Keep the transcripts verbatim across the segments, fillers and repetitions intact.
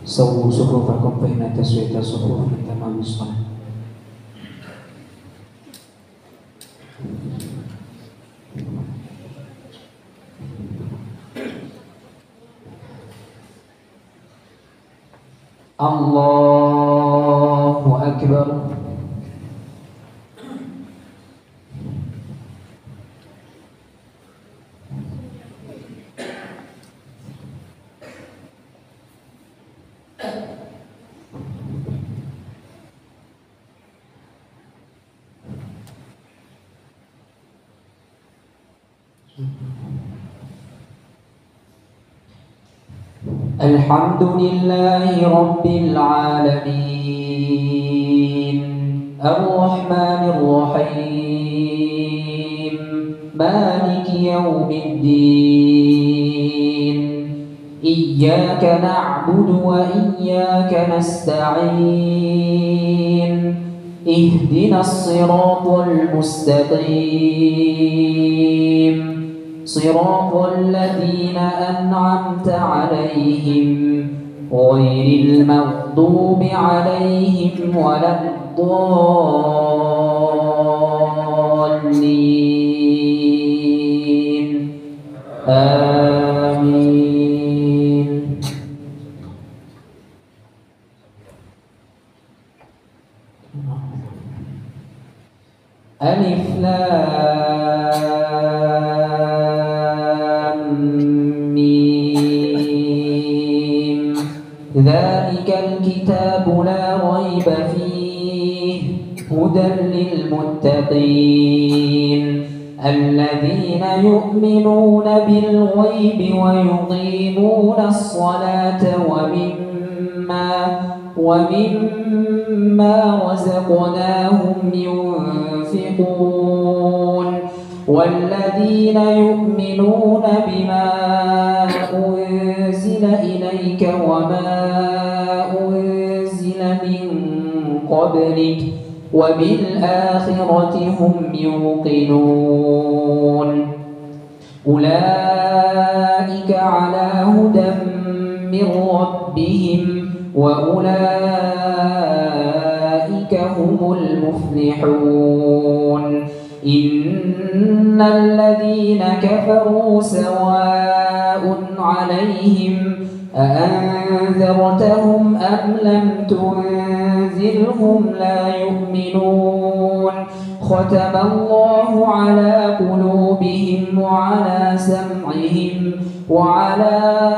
سووا صفوفكم بين تسوية الصفوف من تمام الصلاة. الله أكبر. الحمد لله رب العالمين الرحمن الرحيم مالك يوم الدين إياك نعبد وإياك نستعين اهدنا الصراط المستقيم صراط الذين أنعمت عليهم غير المغضوب عليهم ولا الضالين آمين. ألف ذلك الكتاب لا ريب فيه هدى للمتقين الذين يؤمنون بالغيب ويقيمون الصلاة ومما ومما رزقناهم ينفقون والذين يؤمنون بما أنزل إليك وما أنزل من قبلك وبالآخرة هم يوقنون أولئك على هدى من ربهم وأولئك هم المفلحون إن الذين كفروا سواء عليهم أأنذرتهم أم لم تنذرهم لا يؤمنون ختم الله على قلوبهم وعلى سمعهم وعلى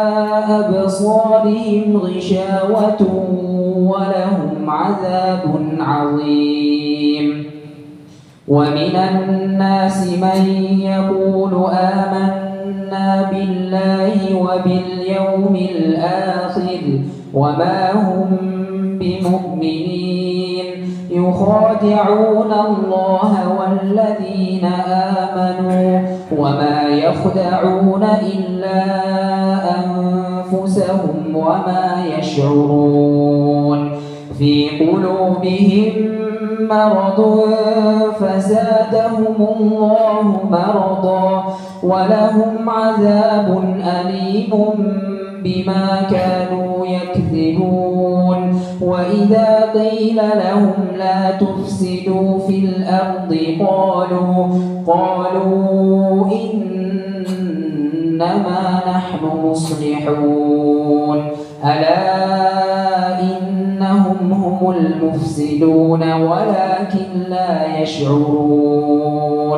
أبصارهم غشاوة ولهم عذاب عظيم. ومن الناس من يقول آمنا بالله وباليوم الآخر وما هم بمؤمنين يخادعون الله والذين آمنوا وما يخدعون إلا أنفسهم وما يشعرون في قلوبهم مرض فزادهم الله مرضا ولهم عذاب أليم بما كانوا يكذبون. وإذا قيل لهم لا تفسدوا في الأرض قالوا قالوا إنما نحن مصلحون ألا إنهم هم المفسدون ولكن لا يشعرون.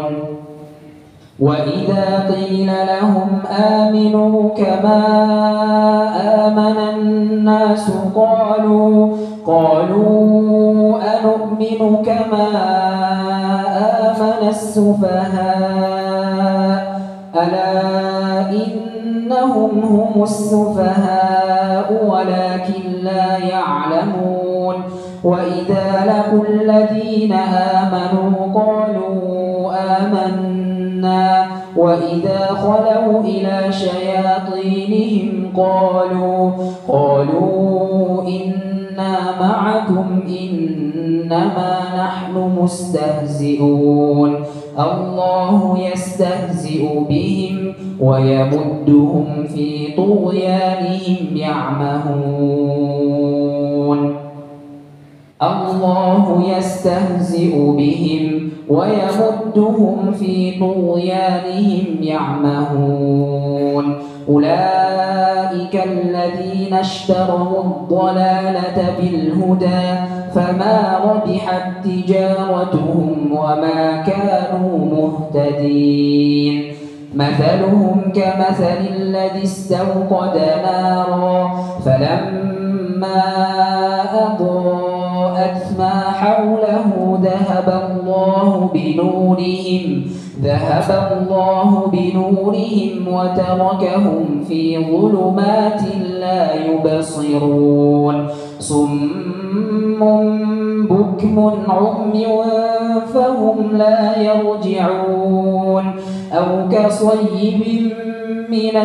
وإذا قيل لهم آمنوا كما آمن الناس قالوا قالوا أنؤمن كما آمن السفهاء ألا إنهم هم السفهاء ولكن لا يعلمون. وإذا لقوا الذين آمنوا قالوا آمنا وإذا خلوا إلى شياطينهم قالوا قالوا إنا إنا معكم إنما نحن مستهزئون الله يستهزئ بهم ويمدهم في طغيانهم يعمهون الله يستهزئ بهم ويمدهم في طغيانهم يعمهون أولئك الذين اشتروا الضلالة بالهدى فما ربحت تجارتهم وما كانوا مهتدين مثلهم كمثل الذي استوقد نارا فلما أضاءت ما حوله ذهب الله بنورهم ذهب الله بنورهم وتركهم في ظلمات لا يبصرون صم بكم عمي فهم لا يرجعون أو كصيب من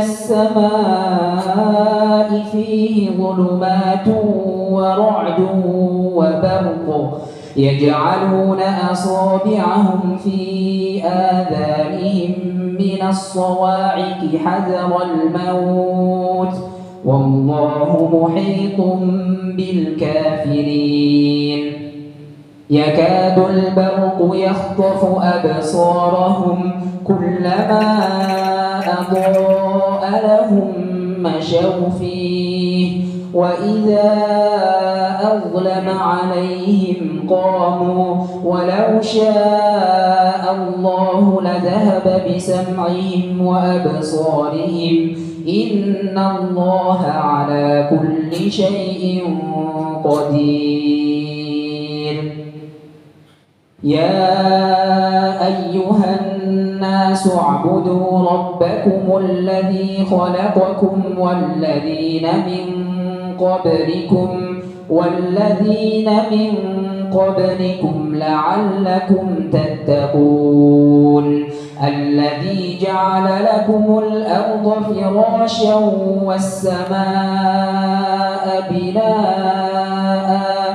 السماء فيه ظلمات ورعد وبرق يجعلون أصابعهم في آذانهم من الصواعق حذر الموت والله محيط بالكافرين يكاد البرق يخطف أبصارهم كلما أضاء لهم مشوا فيه وإذا أظلم عليهم قاموا ولو شاء الله لذهب بسمعهم وأبصارهم إن الله على كل شيء قدير يا أيها الناس اعبدوا ربكم الذي خلقكم والذين من قبلكم والذين من قبلكم لعلكم تتقون الذي جعل لكم الأرض فراشا والسماء بناء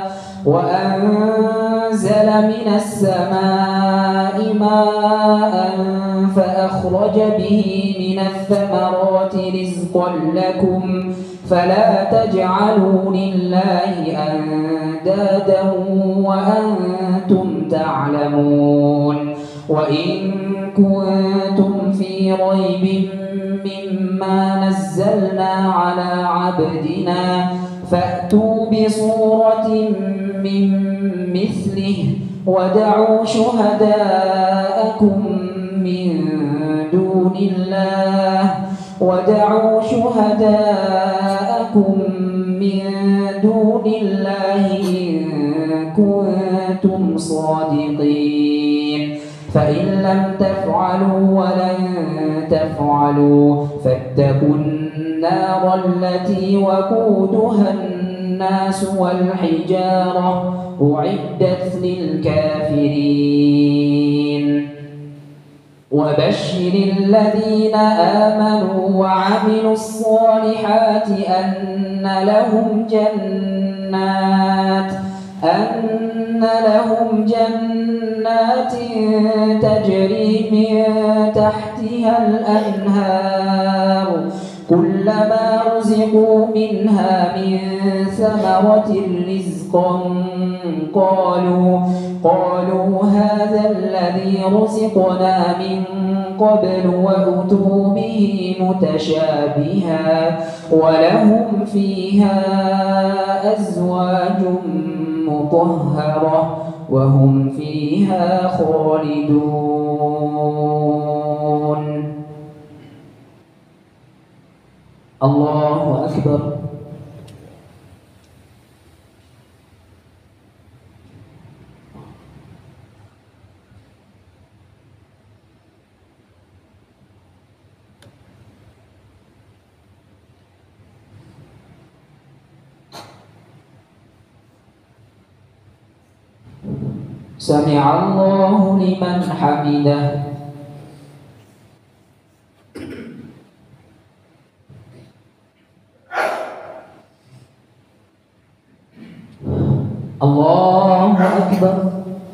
وأنزل من السماء ماء فأخرج به من الثمرات رزقا لكم فلا تجعلوا لله أندادا وأنتم تعلمون وإن كنتم في ريب مما نزلنا على عبدنا فأتوا بصورة من مثله ودعوا شهداءكم من دون الله ودعوا شهداءكم من دون الله إن كنتم صادقين فإن لم تفعلوا ولن تفعلوا فاتقوا النار التي وقودها الناس والحجارة أعدت للكافرين وبشر الذين آمنوا وعملوا الصالحات أن لهم جنات أن لهم جنات تجري من تحتها الأنهار كلما رزقوا منها من ثمرة رزقا قالوا قالوا هذا الذي رزقنا من قبل وأتوا به متشابها ولهم فيها أزواج مطهرة وهم فيها خالدون الله أكبر سمع الله لمن حمده الله أكبر.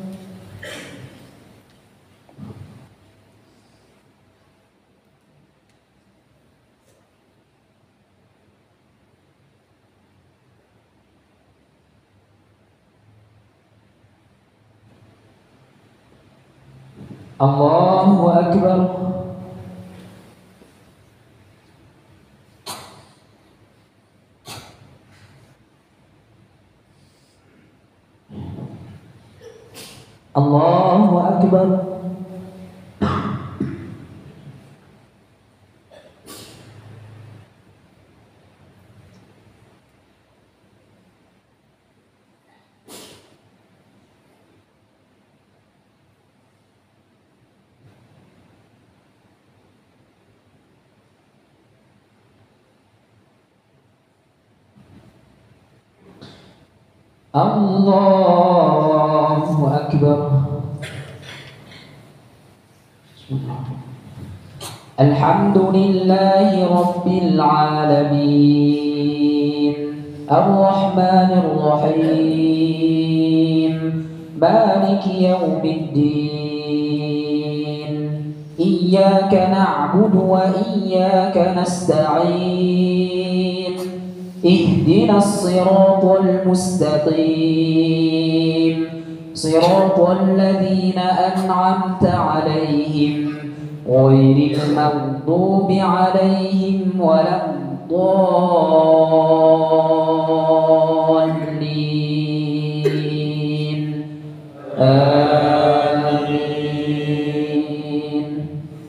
الله أكبر. الله أكبر. الله أكبر. الحمد لله رب العالمين الرحمن الرحيم مالك يوم الدين إياك نعبد وإياك نستعين اهدنا الصراط المستقيم صراط الذين أنعمت عليهم غير المغضوب عليهم ولا الضالين آمين.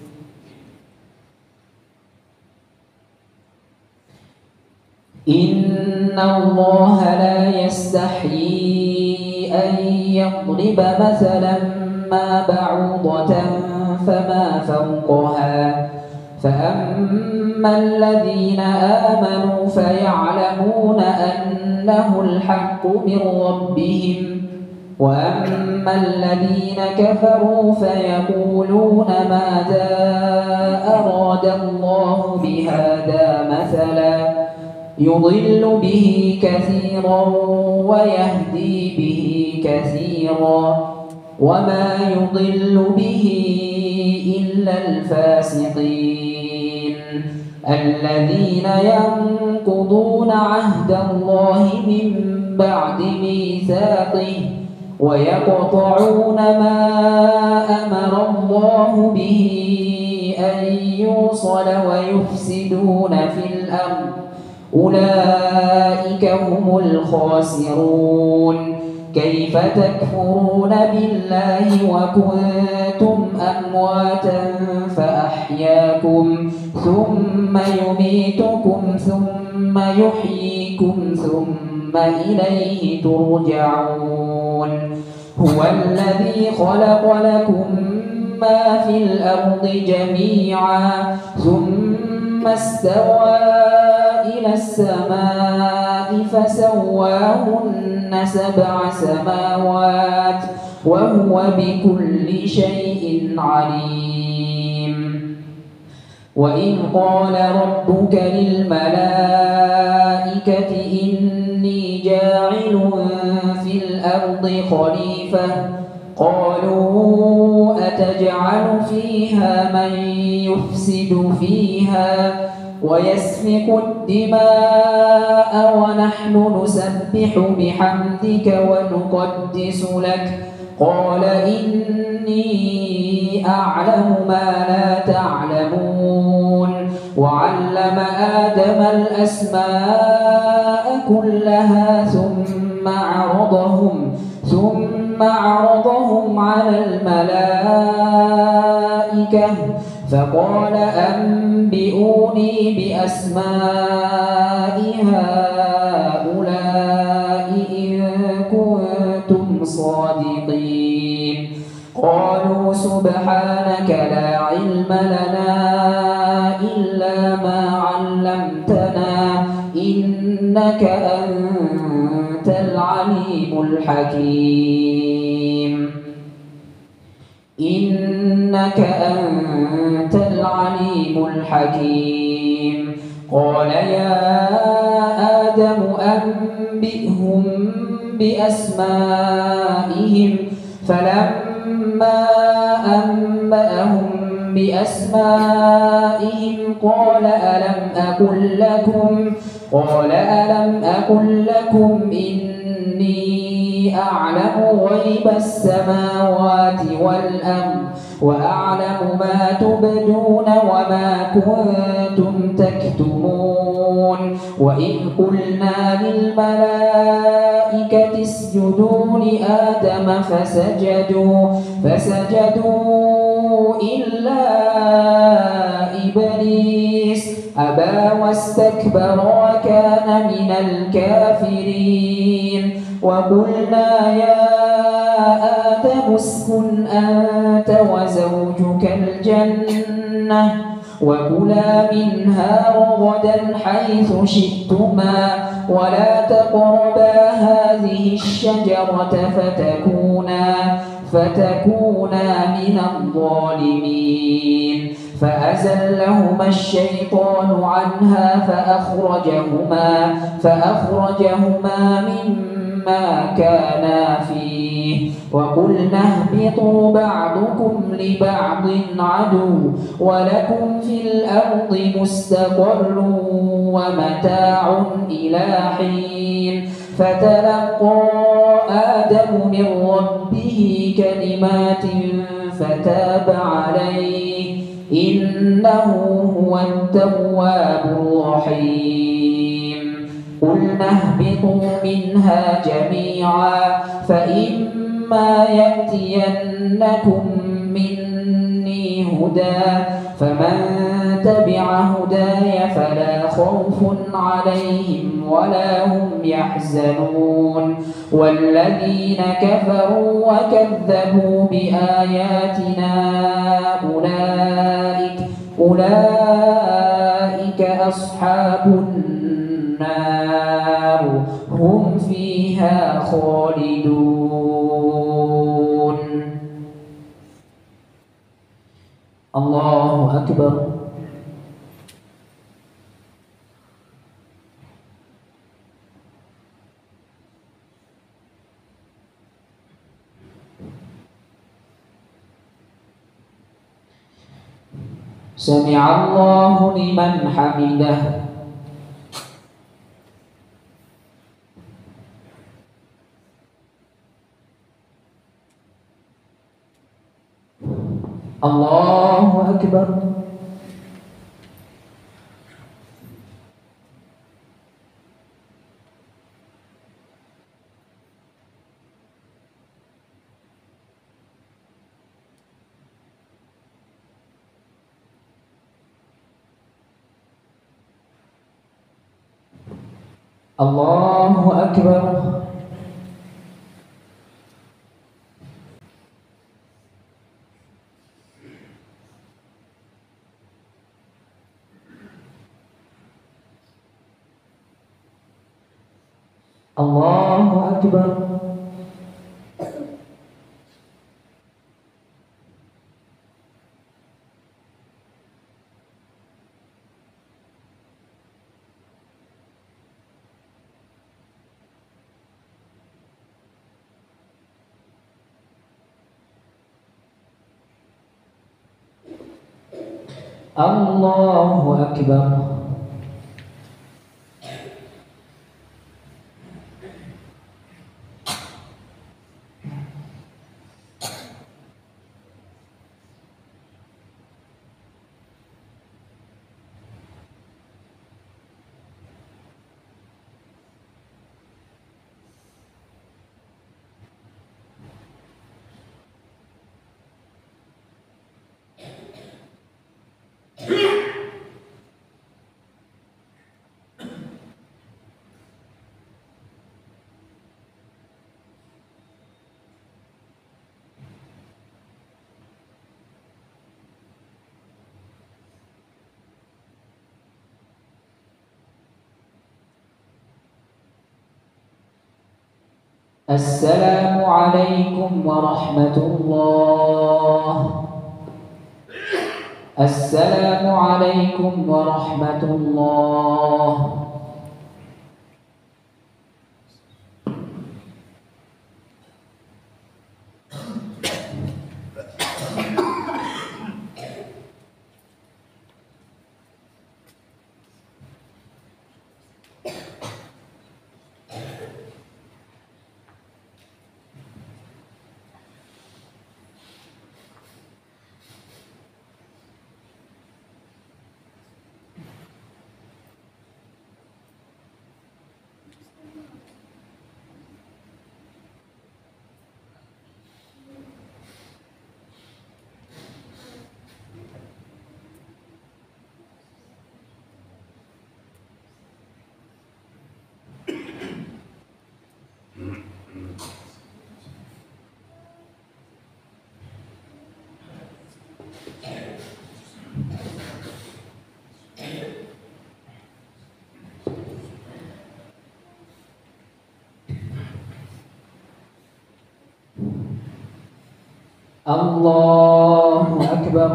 إن الله لا يستحيي أن يضرب مثلا ما بعوضة فما فوقها فأما الذين آمنوا فيعلمون أنه الحق من ربهم وأما الذين كفروا فيقولون ماذا أراد الله بهذا مثلا يضل به كثيرا ويهدي به كثيرا وما يضل به إلا الفاسقين الذين ينقضون عهد الله من بعد ميثاقه ويقطعون ما أمر الله به أن يوصل ويفسدون في الأرض أولئك هم الخاسرون. كيف تكفرون بالله وكنتم أمواتا فأحياكم ثم يميتكم ثم يحييكم ثم إليه ترجعون. هو الذي خلق لكم ما في الأرض جميعا ثم استوى إلى السماء فسواهن سبع سماوات وهو بكل شيء عليم. وإذ قال ربك للملائكة إني جاعل في الأرض خليفة قالوا أتجعل فيها من يفسد فيها ويسفك الدماء ونحن نسبح بحمدك ونقدس لك قال إني أعلم ما لا تعلمون. وعلم آدم الأسماء كلها ثم عرضهم ثم عرضهم على الملائكة فقال أنبئوني بأسماء هؤلاء إن كنتم صادقين. قالوا سبحانك لا علم لنا إلا ما علمتنا إنك أنت العليم الحكيم. إنك أنت العليم الحكيم. قال يا آدم أنبئهم بأسمائهم فلما أنبأهم بأسمائهم قال ألم أقل لكم قال ألم أقل لكم إني أعلم غيب السماوات والأرض وأعلم ما تبدون وما كنتم تكتمون وإذ قلنا للملائكة اسجدوا لآدم فسجدوا فسجدوا إلا إبليس أبى واستكبر وكان من الكافرين وقلنا يا آدم اسكن أنت وزوجك الجنة وكلا منها رغدا حيث شئتما ولا تقربا هذه الشجرة فتكونا فتكونا من الظالمين فأزلهما الشيطان عنها فأخرجهما فأخرجهما مما كانا فيه وقلنا اهبطوا بعضكم لبعض عدو ولكم في الأرض مستقر ومتاع إلى حين فتلقى آدم من ربه كلمات فتاب عليه إنه هو التواب الرحيم قلنا اهبطوا منها جميعا فإما يأتينكم مني هدى فمن تبع هداي فلا خوف عليهم ولا هم يحزنون والذين كفروا وكذبوا بآياتنا أولئك أولئك أصحاب النار هم فيها خالدون. الله أكبر. سمع الله لمن حمده. الله أكبر. الله أكبر. الله أكبر. الله أكبر. السلام عليكم ورحمة الله. السلام عليكم ورحمة الله. الله أكبر.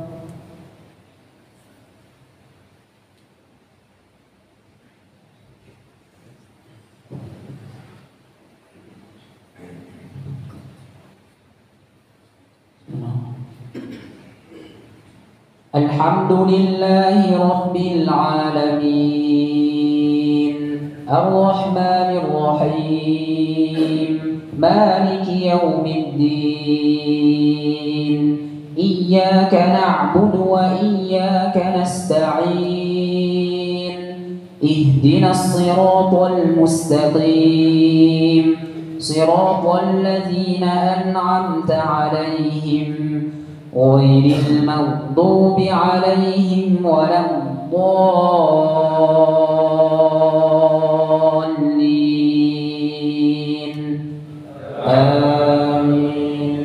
الحمد لله رب العالمين الرحمن الرحيم مالك يوم الدين إياك نعبد وإياك نستعين اهدنا الصراط المستقيم صراط الذين أنعمت عليهم غير المغضوب عليهم ولا الضالين آمين.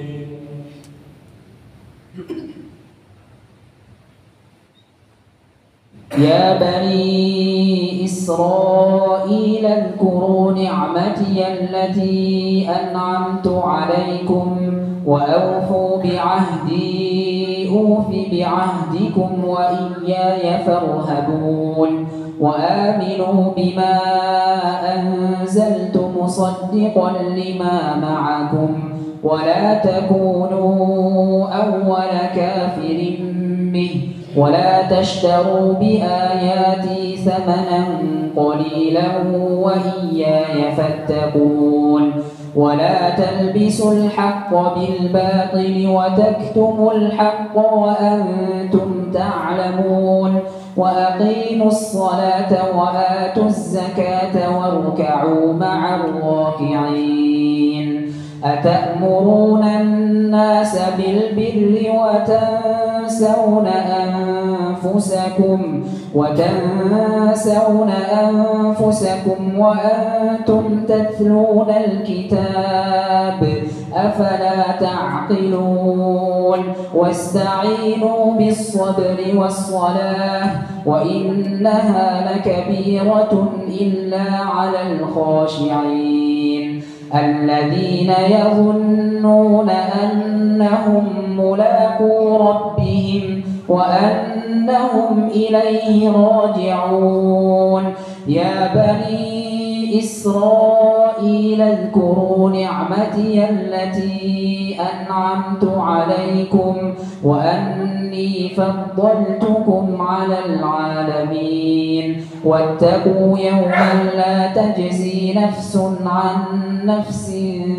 يا بني إسرائيل اذكروا نعمتي التي أنعمت عليكم وأوفوا بعهدي أوف بعهدكم وإياي فارهبون وآمنوا بما أنزلت مصدقا لما معكم ولا تكونوا أول كافر به ولا تشتروا بآياتي ثمنا قليلا وإياي فاتقون ولا تلبسوا الحق بالباطل وتكتموا الحق وأنتم تعلمون وأقيموا الصلاة وآتوا الزكاة واركعوا مع الراكعين. أتأمرون الناس بالبر وتنسون أنفسكم وتنسون أنفسكم وأنتم تتلون الكتاب أفلا تعقلون واستعينوا بالصبر والصلاة وإنها لكبيرة إلا على الخاشعين الذين يظنون أنهم ملاقو ربهم وأنهم إليه راجعون. يا بني إسرائيل اذكروا نعمتي التي أنعمت عليكم وأني فضلتكم على العالمين واتقوا يوما لا تجزي نفس عن نفس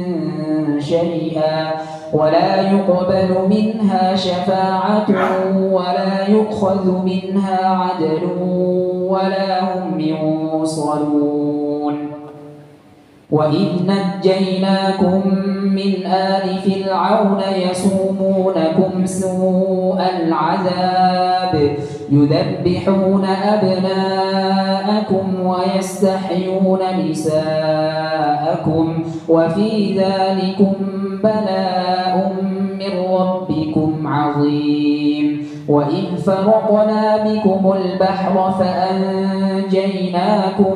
شيئا ولا يقبل منها شفاعة ولا يؤخذ منها عدل ولا هم ينصرون. وإذ نجيناكم من آل فرعون يسومونكم سوء العذاب يذبحون أبناءكم ويستحيون نساءكم وفي ذلكم بلاء من ربكم عظيم. وإذ فرقنا بكم البحر فأنجيناكم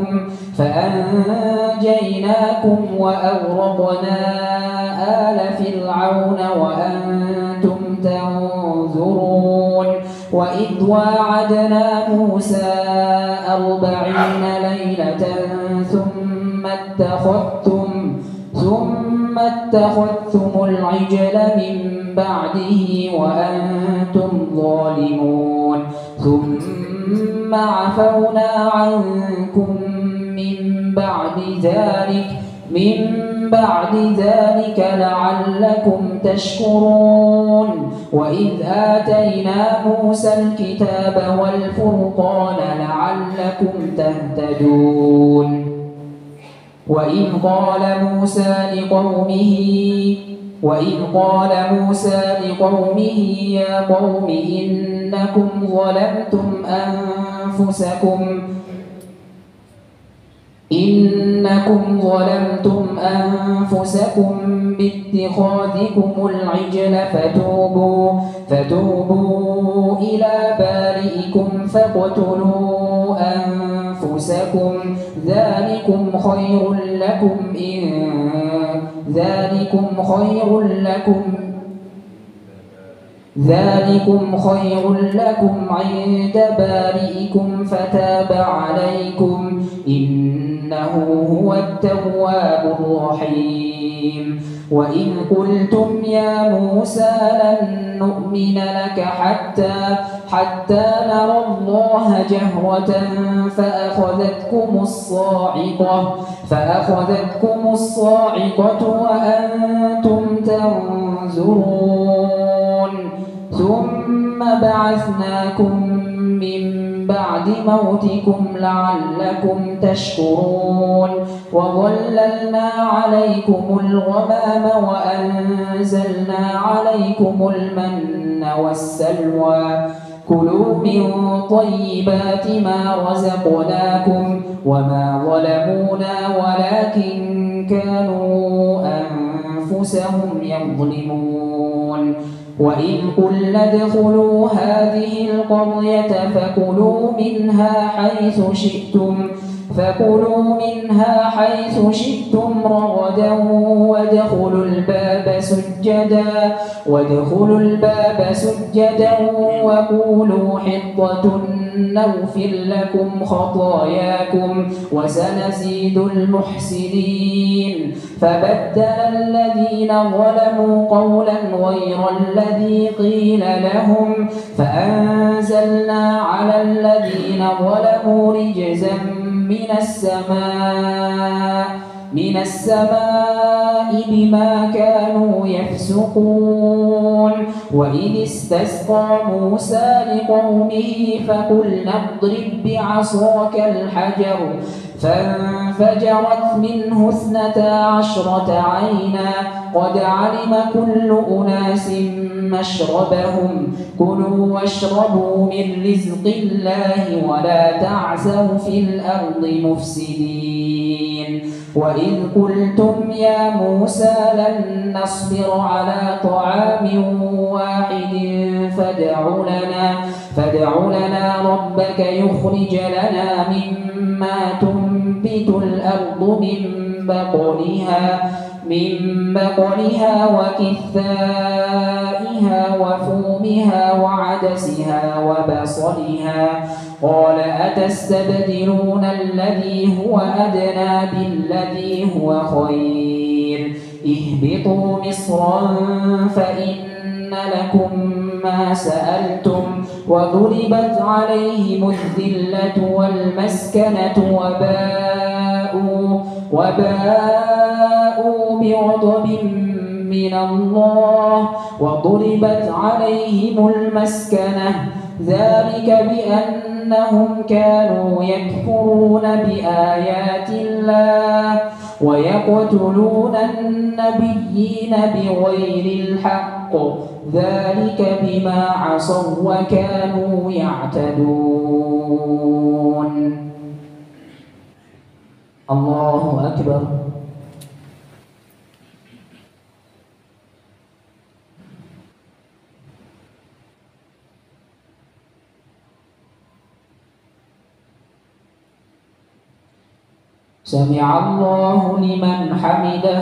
فأنجيناكم وأغرقنا آل فرعون وأنتم تنظرون. وإذ واعدنا موسى أربعين ليلة ثم اتخذتم ثم اتخذتم العجل من بعده وأنتم ظالمون ثم عفونا عنكم من بعد ذلك من بعد ذلك لعلكم تشكرون. وإذ آتينا موسى الكتاب والفرقان لعلكم تهتدون. وإذ قال موسى لقومه وإذ قال موسى لقومه يا قوم إنكم ظلمتم أنفسكم إنكم ظلمتم أنفسكم باتخاذكم العجل فتوبوا فتوبوا إلى بارئكم فاقتلوا أنفسكم ذلكم خير لكم إن ذلكم خير لكم ذلكم خير لكم عند بارئكم فتاب عليكم إنه هو التواب الرحيم. وإذ قلتم يا موسى لن نؤمن لك حتى حتى نرى الله جهرة فأخذتكم الصاعقة فأخذتكم الصاعقة وأنتم تنظرون ثم بعثناكم من بعد موتكم لعلكم تشكرون وظللنا عليكم الغمام وأنزلنا عليكم المن والسلوى كلوا من طيبات ما رزقناكم وما ظلمونا ولكن كانوا أنفسهم يظلمون. وإذ قلنا ادخلوا هذه القرية فكلوا منها حيث شئتم فكلوا منها حيث شئتم رغدا وادخلوا الباب سجدا وادخلوا الباب سجدا وقولوا حطة نغفر لكم خطاياكم وسنزيد المحسنين. فبدل الذين ظلموا قولا غير الذي قيل لهم فأنزلنا على الذين ظلموا رجزا من السماء من السماء بما كانوا يفسقون. وإذ استسقى موسى لقومه فقلنا اضرب بعصاك الحجر فانفجرت منه اثنتا عشرة عينا قد علم كل أناس مشربهم كلوا واشربوا من رزق الله ولا تعثوا في الأرض مفسدين. وإذ قلتم يا موسى لن نصبر على طعام واحد فادع لنا فادع لنا ربك يخرج لنا مما تنبت الأرض من بقلها من بقلها وكثائها وفومها وعدسها وبصلها قال أتستبدلون الذي هو أدنى بالذي هو خير اهبطوا مصرا فإن لكم ما سألتم وضربت عليهم الذلة والمسكنة وباءوا وباءوا بغضب من الله وضربت عليهم المسكنة ذلك بأنهم كانوا يكفرون بآيات الله ويقتلون النبيين بغير الحق ذلك بما عصوا وكانوا يعتدون. الله أكبر. سمع الله لمن حمده.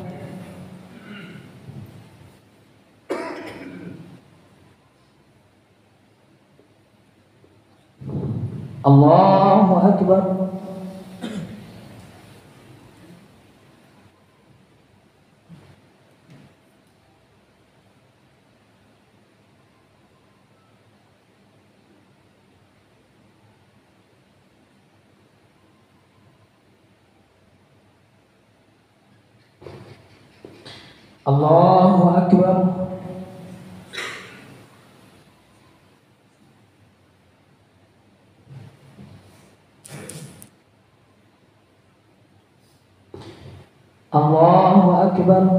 الله أكبر. الله أكبر. الله أكبر.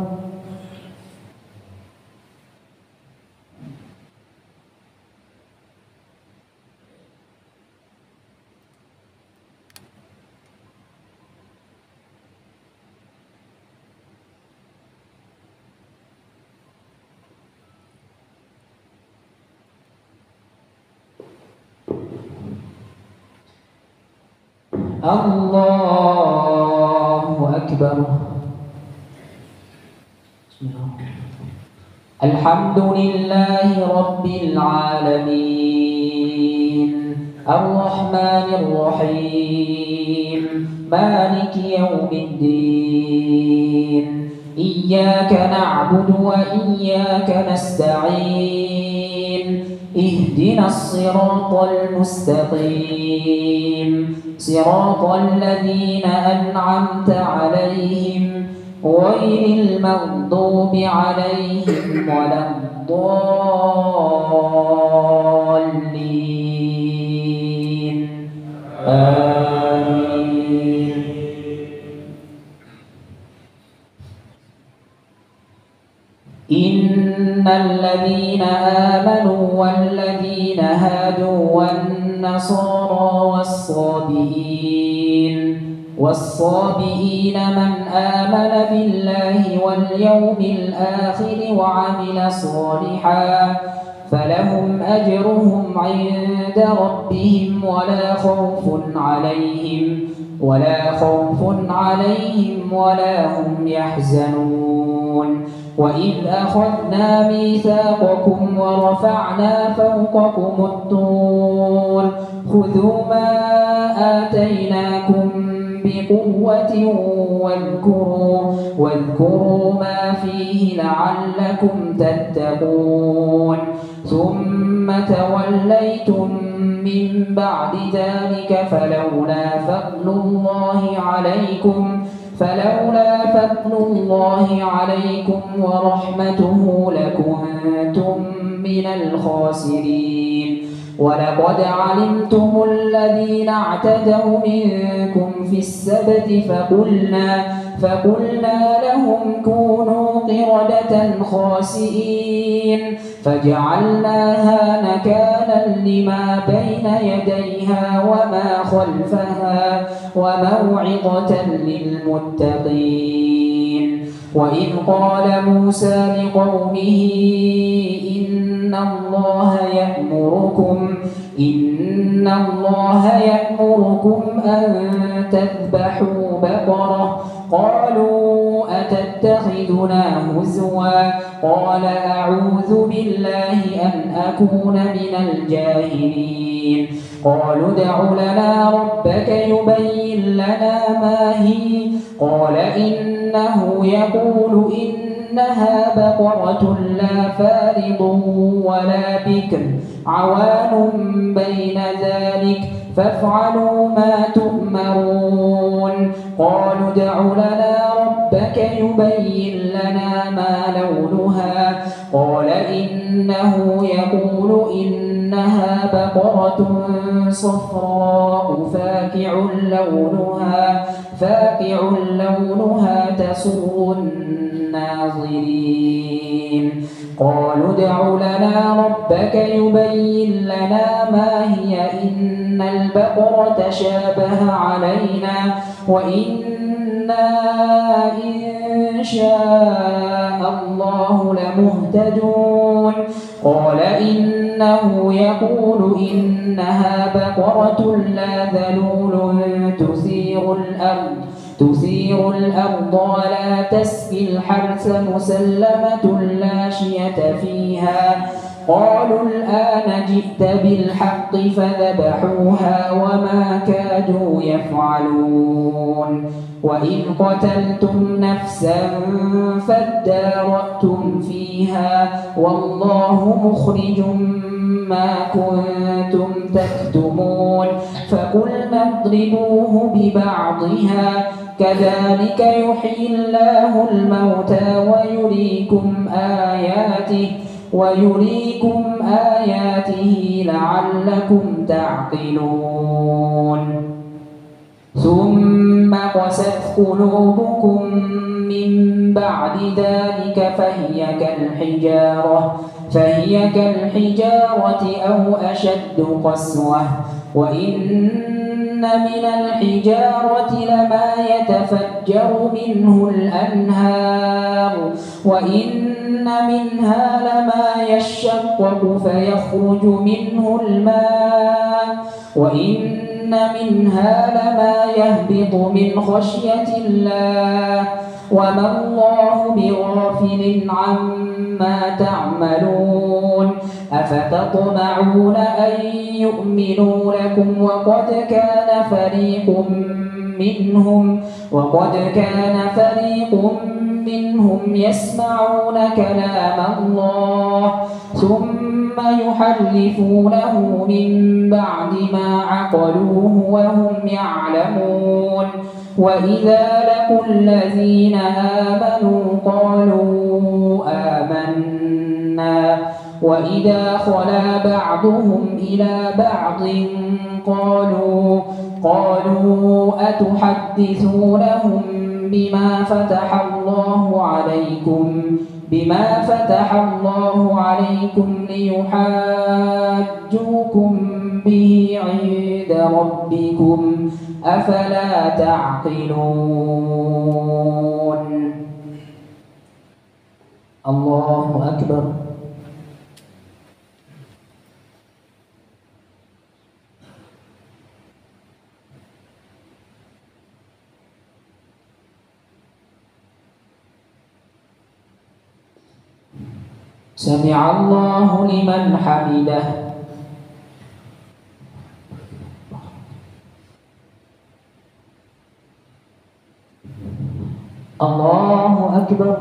الله أكبر. الحمد لله رب العالمين الرحمن الرحيم مالك يوم الدين إياك نعبد وإياك نستعين اهدنا الصراط المستقيم صراط الذين أنعمت عليهم غير المغضوب عليهم ولا الضالين آمين. إن الذين آمنوا والذين هادوا والنصارى والصابئين والصابئين من آمن بالله واليوم الآخر وعمل صالحا فلهم أجرهم عند ربهم ولا خوف عليهم ولا خوف عليهم ولا هم يحزنون. وإذ أخذنا ميثاقكم ورفعنا فوقكم الطور خذوا ما آتيناكم بقوة واذكروا واذكروا ما فيه لعلكم تتقون. ثم توليتم من بعد ذلك فلولا فضل الله عليكم فلولا فضل الله عليكم ورحمته لكنتم من الخاسرين. ولقد علمتم الذين اعتدوا منكم في السبت فقلنا فقلنا لهم كونوا قردة خاسئين فجعلناها نكالا لما بين يديها وما خلفها وموعظة للمتقين. وإذ قال موسى لقومه إن الله يأمركم إن الله يأمركم أن تذبحوا بقرة قالوا أتتخذنا هزوا قال أعوذ بالله أن أكون من الجاهلين. قالوا ادع لنا ربك يبين لنا ما هي قال إنه يقول إنها بقرة لا فارض ولا بكر عوان بين ذلك فافعلوا ما تؤمرون. قالوا ادع لنا ربك يبين لنا ما لونها قال إنه يقول إنها بقرة صفراء فاقع لونها فاقع لونها تسر الناظرين. قالوا ادع لنا ربك يبين لنا ما هي إن البقرة شابه علينا وإنا إن شاء الله لمهتدون. قال إنه يقول إنها بقرة لا ذلول تثير الأرض تثير الأرض ولا تسقي الحرث مسلمة لا شية فيها. قالوا الآن جئت بالحق فذبحوها وما كادوا يفعلون. وإذ قتلتم نفسا فادارأتم فيها والله مخرج ما كنتم تكتمون. فقلنا اضربوه ببعضها كذلك يحيي الله الموتى ويريكم آياته ويريكم آياته لعلكم تعقلون. ثم قست قلوبكم من بعد ذلك فهي كالحجارة فهي كالحجارة أو أشد قسوة. وإن من الحجارة لما يتفجر منه الأنهار وإن منها لما يشقق فيخرج منه الماء وإن منها لما يهبط من خشية الله وما الله بغافل عما تعملون أفتطمعون أن يؤمنوا لكم وقد كان فريق منهم وقد كان فريق منهم يسمعون كلام الله ثم يحرفونه من بعد ما عقلوه وهم يعلمون وإذا لقوا الذين آمنوا قالوا آمنا وإذا خلا بعضهم إلى بعض قالوا قالوا أتحدثونهم بما فتح الله عليكم بما فتح الله عليكم ليحاجوكم به عند ربكم أفلا تعقلون. الله أكبر. سمع الله لمن حمده. الله أكبر.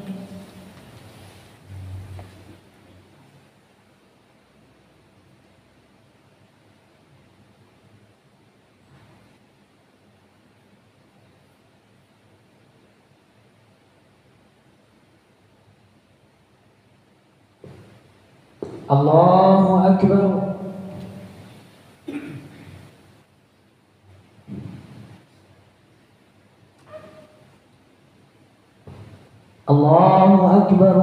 الله أكبر. الله أكبر.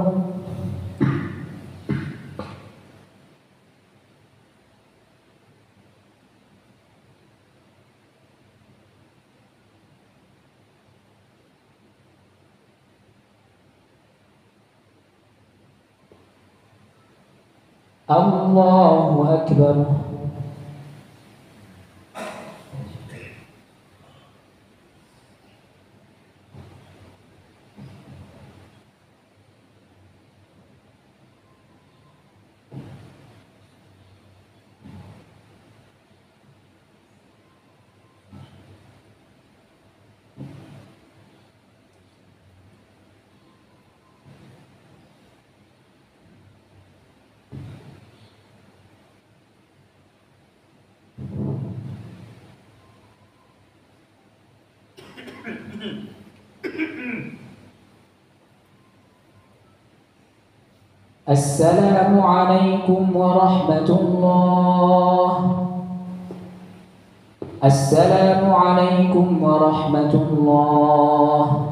الله أكبر. السلام عليكم ورحمة الله. السلام عليكم ورحمة الله.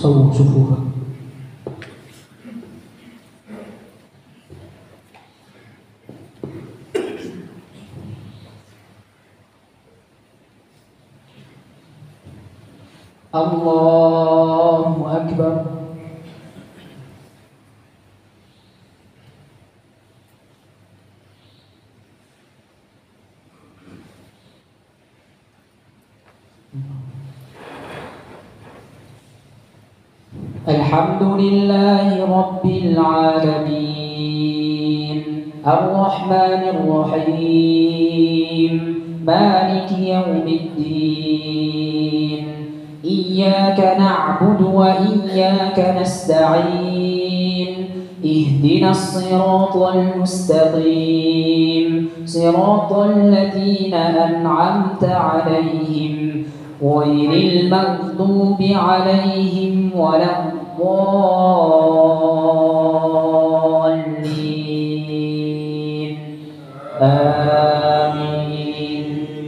سووا صفوفكم. الله أكبر. الحمد لله رب العالمين الرحمن الرحيم مالك يوم الدين إياك نعبد وإياك نستعين اهدنا الصراط المستقيم صراط الذين أنعمت عليهم غير المغضوب عليهم ولا الضالين آمين.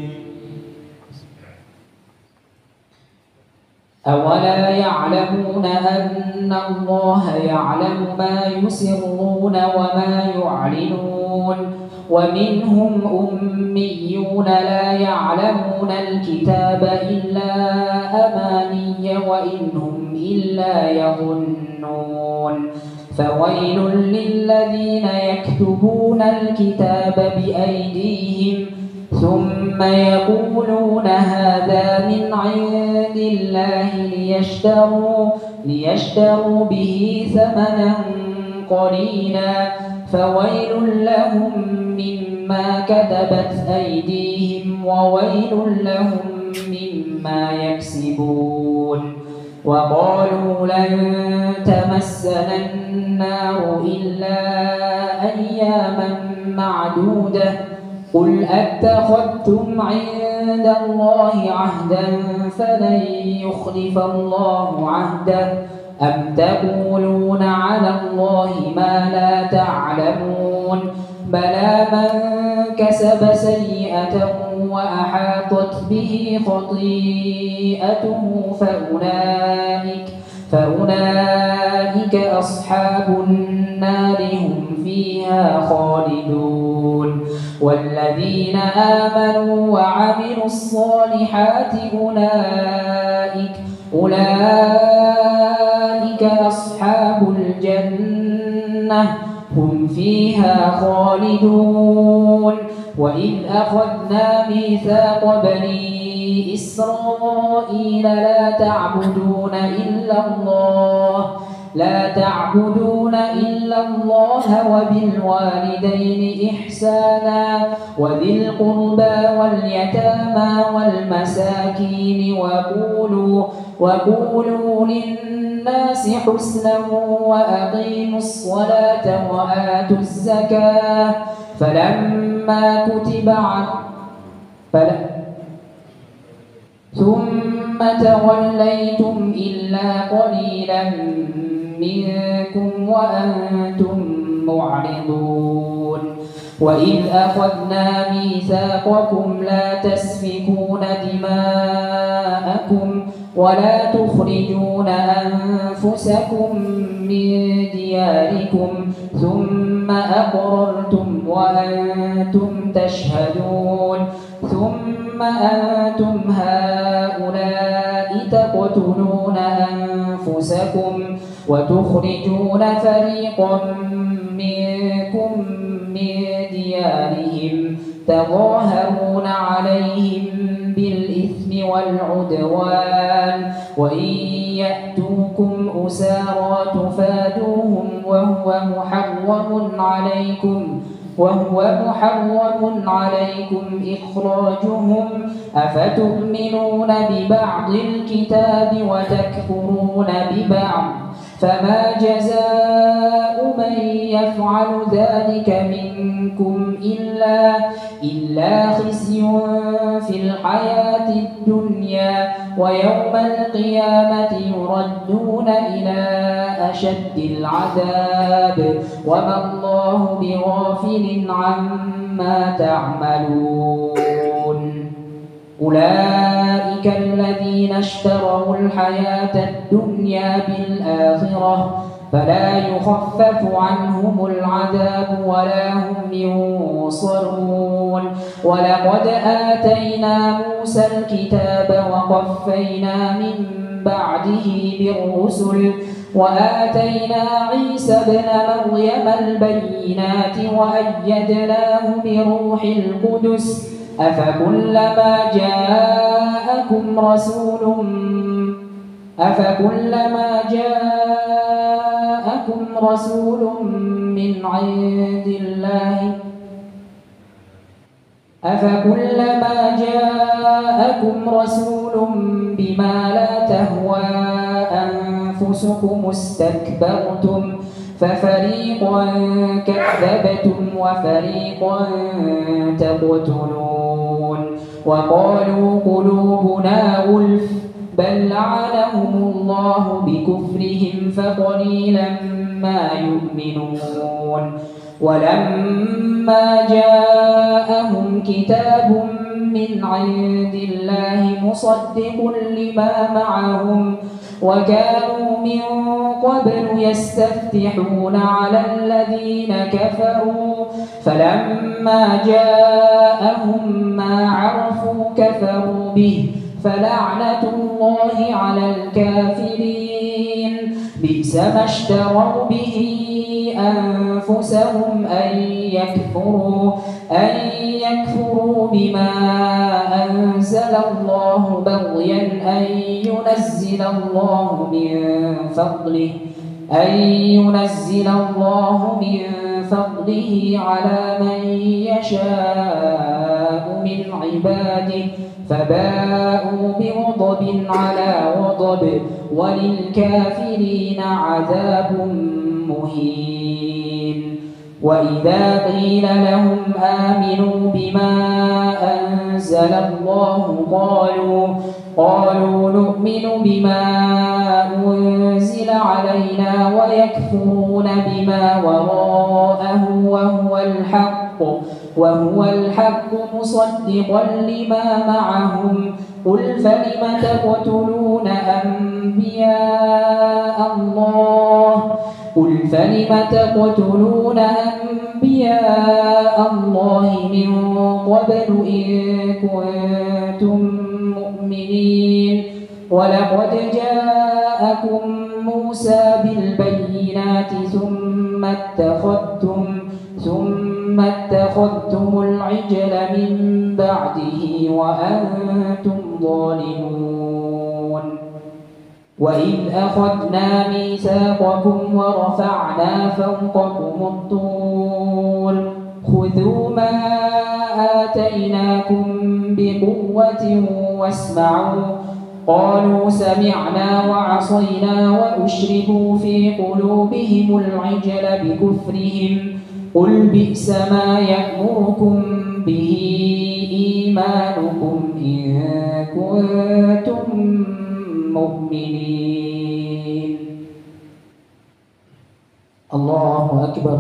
أولا يعلمون أن الله يعلم ما يسرون وما يعلنون ومنهم أميون لا يعلمون الكتاب إلا أماني وإنهم إلا يظنون فويل للذين يكتبون الكتاب بأيديهم ثم يقولون هذا من عند الله ليشتروا, ليشتروا به ثمنا قليلا فويل لهم مما كتبت أيديهم وويل لهم مما يكسبون. وقالوا لن تمسنا النار إلا أياما معدودة قل أتخذتم عند الله عهدا فلن يخلف الله عهده أم تقولون على الله ما لا تعلمون بلى من كسب سيئة وأحاطت به خطيئته فأولئك, فأولئك أصحاب النار هم فيها خالدون. والذين آمنوا وعملوا الصالحات أولئك أولئك أصحاب الجنة هم فيها خالدون. وإذ أخذنا ميثاق بني إسرائيل لا تعبدون إلا الله لا تعبدون إلا الله وبالوالدين إحسانا وذي القربى واليتامى والمساكين وقولوا, وقولوا للناس حسنا وأقيموا الصلاة وآتوا الزكاة فلما كتب عن فلما ثم توليتم إلا قليلا منكم وأنتم معرضون. وإذ أخذنا ميثاقكم لا تسفكون دماءكم ولا تخرجون أنفسكم من دياركم ثم أقررتم وأنتم تشهدون ثم أنتم هؤلاء تقتلون أنفسكم وتخرجون فريقا منكم من ديارهم تظاهرون عليهم بالإثم والعدوان وإن يأتوكم أسارى تفادوهم وهو محرم عليكم وهو محرم عليكم إخراجهم أفتؤمنون ببعض الكتاب وتكفرون ببعض فما جزاء من يفعل ذلك منكم إلا, إلا خزي في الحياة الدنيا ويوم القيامة يردون إلى أشد العذاب وما الله بغافل عما تعملون. أولئك الذين اشتروا الحياة الدنيا بالآخرة فلا يخفف عنهم العذاب ولا هم ينصرون. ولقد آتينا موسى الكتاب وقفينا من بعده بالرسل وآتينا عيسى ابن مريم البينات وأيدناه بروح القدس أفكلما جاءكم رسول أفكلما جاءكم رسول من عند الله أفكلما جاءكم رسول بما لا تهوى أنفسكم استكبرتم ففريقا كذبتم وفريقا تقتلون. وقالوا قلوبنا غلف بل لعنهم الله بكفرهم فقليلا ما يؤمنون. ولما جاءهم كتاب من عند الله مصدق لما معهم وكانوا من قبل يستفتحون على الذين كفروا فلما جاءهم ما عرفوا كفروا به فلعنة الله على الكافرين. بئس ما اشتروا به أنفسهم أن يكفروا أن يكفروا بما أنزل الله بغيا أن ينزل الله من فضله أن ينزل الله من فضله على من يشاء من عباده فباءوا بغضب على غضب وللكافرين عذاب مهين. وإذا قيل لهم آمنوا بما أنزل الله قالوا قالوا نؤمن بما أنزل علينا ويكفرون بما وراءه وهو الحق وهو الحق مصدقا لما معهم قل فلم تقتلون أنبياء الله قل فلم تقتلون أنبياء الله من قبل إن كنتم مؤمنين. ولقد جاءكم موسى بالبينات ثم اتخذتم ثم اتخذتم العجل من بعده وأنتم ظالمون. وإذ أخذنا ميثاقكم ورفعنا فوقكم الطور خذوا ما آتيناكم بقوة واسمعوا قالوا سمعنا وعصينا وأشربوا في قلوبهم العجل بكفرهم قل بئس ما يأمركم به إيمانكم إن كنتم مؤمنين. الله أكبر.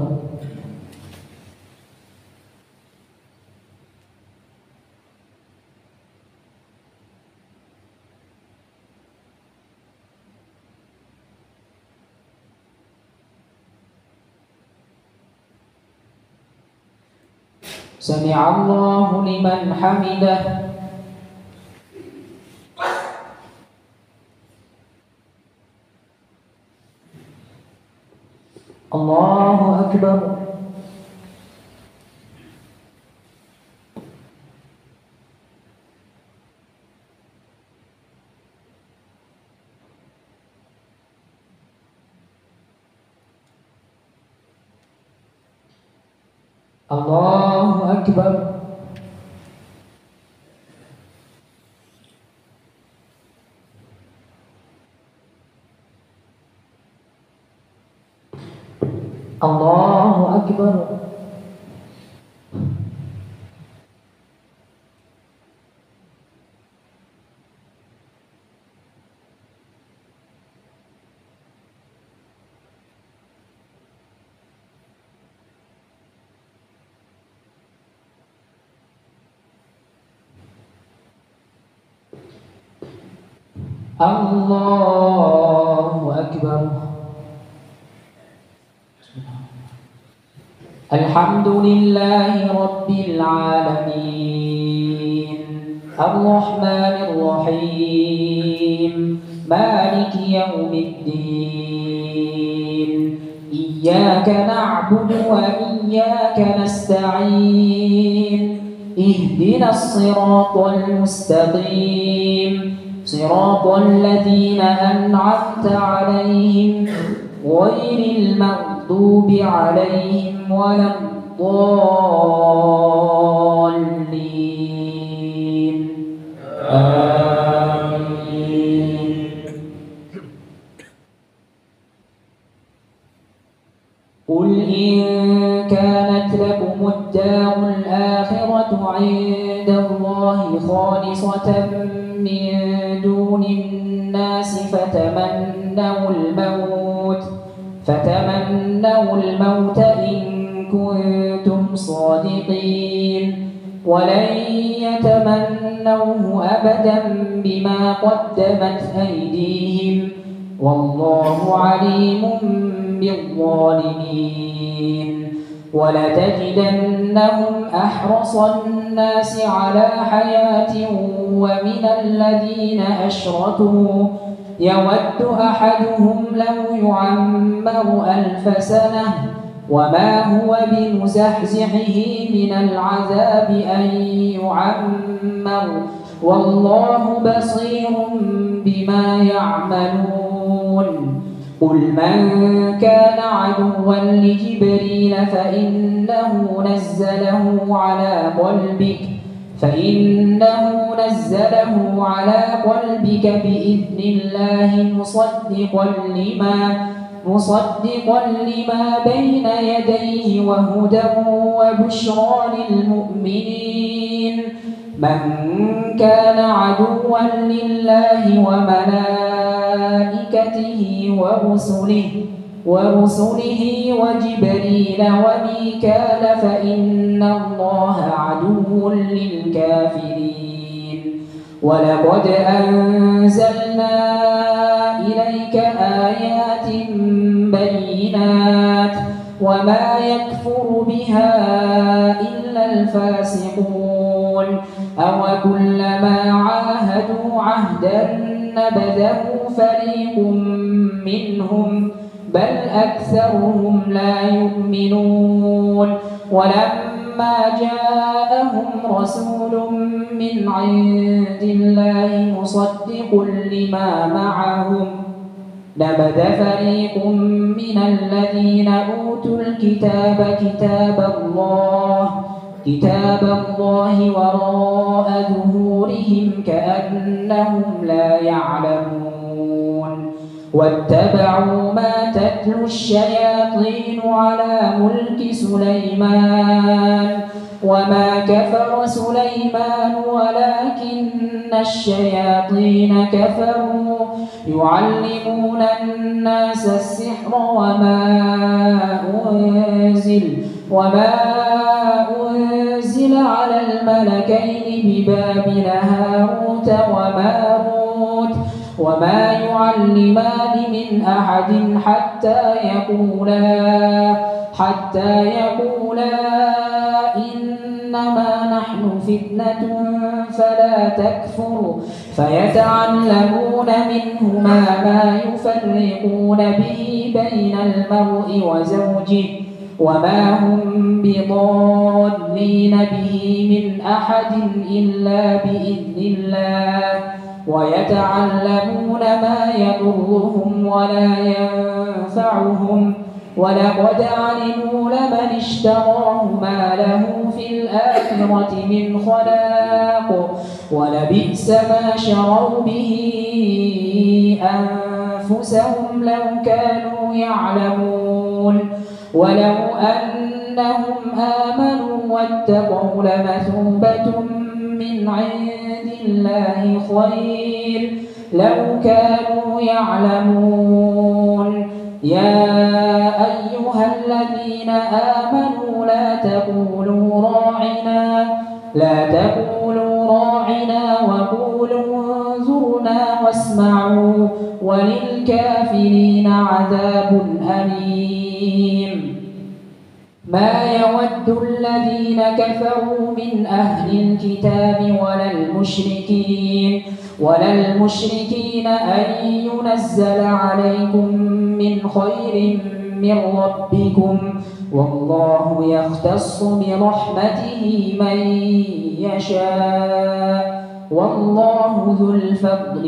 سمع الله لمن حمده. الله أكبر. الله أكبر. الله أكبر. الله أكبر. الحمد لله رب العالمين الرحمن الرحيم مالك يوم الدين إياك نعبد وإياك نستعين اهدنا الصراط المستقيم صراط الذين أنعمت عليهم غير المغضوب عليهم ولا الضالين آمين. قل إن كانت لكم الدار الآخرة عند الله خالصة من دون الناس فتمنوا الموت فتمنوا الموت إن كنتم صادقين ولن يتمنوه أبدا بما قدمت أيديهم والله عليم بالظالمين. ولتجدنهم أحرص الناس على حياة ومن الذين أشركوا يود أحدهم لو يعمر ألف سنة وما هو بمزحزحه من العذاب أن يعمر والله بصير بما يعملون. قل من كان عدوا لجبريل فإنه نزله على قلبك فإنه نزله على قلبك بإذن الله مصدقا لما مصدقا لما بين يديه وهدى وبشرى للمؤمنين. من كان عدوا لله وملائكته ورسله ورسله وجبريل وميكال فإن الله عدو للكافرين. ولقد أنزلنا إليك آيات بينات وما يكفر بها إلا الفاسقون. أو كلما عاهدوا عهدا نبذه فريق منهم بل أكثرهم لا يؤمنون. ولما جاءهم رسول من عند الله مصدق لما معهم نبذ فريق من الذين أوتوا الكتاب كتاب الله كتاب الله وراء ظهورهم كأنهم لا يعلمون. واتبعوا ما تتلو الشياطين على ملك سليمان وما كفر سليمان ولكن الشياطين كفروا يعلمون الناس السحر وما أنزل وما أنزل على الملكين ببابل هاروت وماروت وما يعلمان من أحد حتى يقولا حتى يقولا إنما نحن فتنة فلا تكفر فيتعلمون منهما ما يفرقون به بين المرء وزوجه وما هم بضالين به من أحد إلا بإذن الله ويتعلمون ما يضرهم ولا ينفعهم ولقد علموا لمن اشتراه ما له في الآخرة من خلاق ولبئس ما شروا به أنفسهم لو كانوا يعلمون. ولو أنهم آمنوا واتقوا لمثوبة من عند الله خير لو كانوا يعلمون. يا أيها الذين آمنوا لا تقولوا راعنا لا تقولوا راعنا وقولوا انظرنا انظرونا واسمعوا وللكافرين عذاب أليم. ما يود الذين كفروا من أهل الكتاب ولا المشركين ولا المشركين أن ينزل عليكم من خير من ربكم والله يختص برحمته من يشاء والله ذو الفضل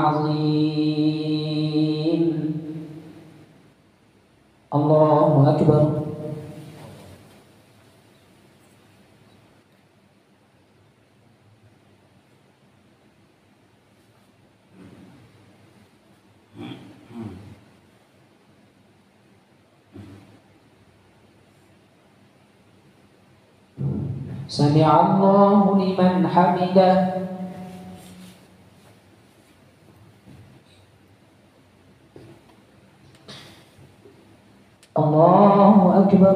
العظيم. الله أكبر. سمع الله لمن حمده. الله أكبر.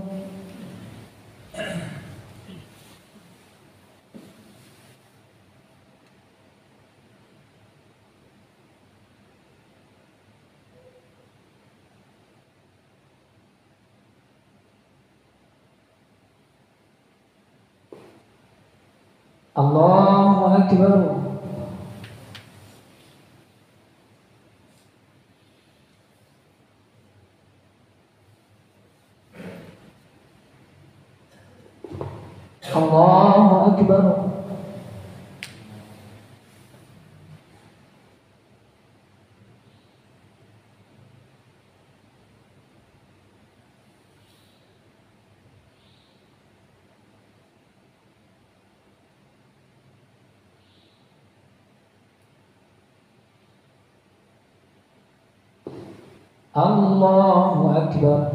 الله أكبر. الله أكبر. الله أكبر.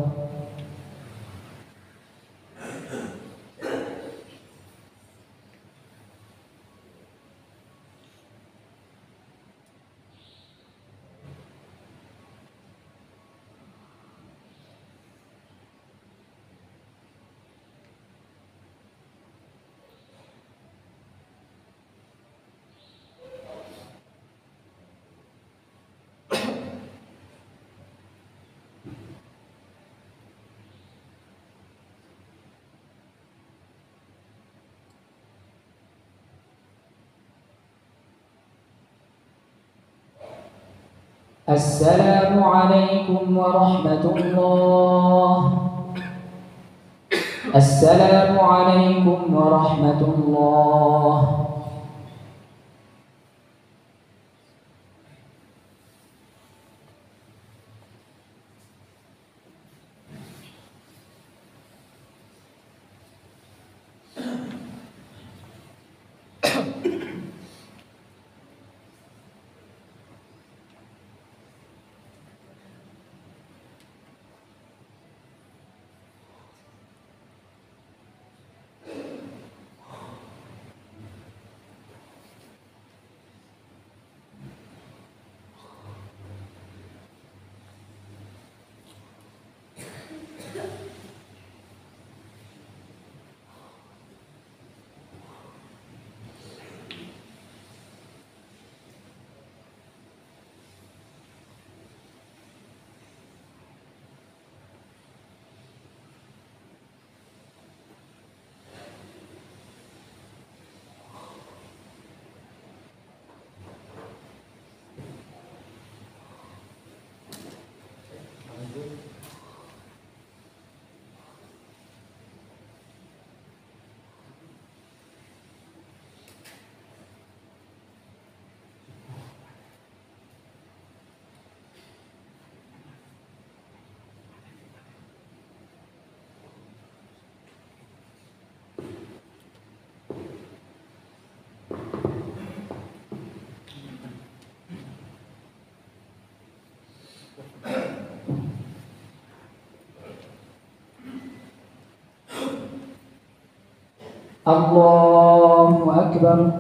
السلام عليكم ورحمة الله. السلام عليكم ورحمة الله. الله أكبر.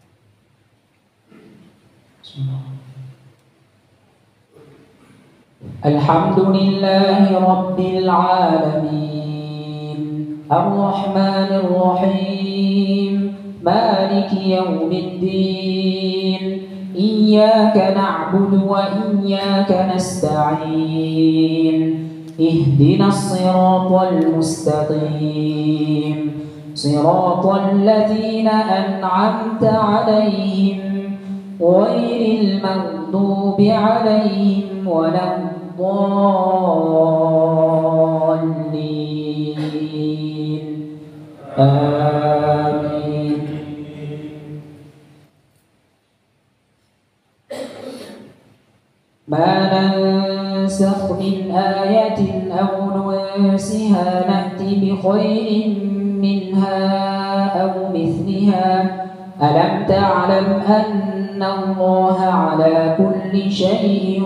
بسم الله. الحمد لله رب العالمين الرحمن الرحيم مالك يوم الدين إياك نعبد وإياك نستعين اهدنا الصراط المستقيم صراط الذين أنعمت عليهم غير المغضوب عليهم ولا الضالين آمين. ما ننسخ من آية أو ننسها نأت بخير منها أو مثلها ألم تعلم أن الله على كل شيء